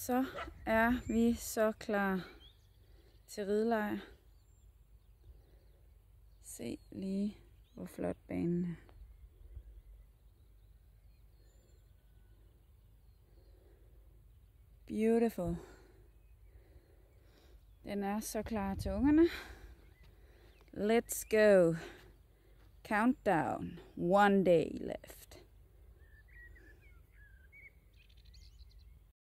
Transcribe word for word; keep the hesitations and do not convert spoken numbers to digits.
Så er vi så klar til ridelejr. Se lige, hvor flot banen er. Beautiful. Den er så klar til ungerne. Let's go. Countdown. One day left.